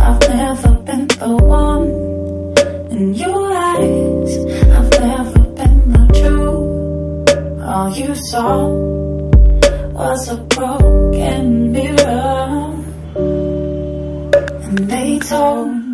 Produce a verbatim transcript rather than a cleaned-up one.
I've never been the one. In your eyes, I've never been the truth. All you saw was a broken mirror, and they told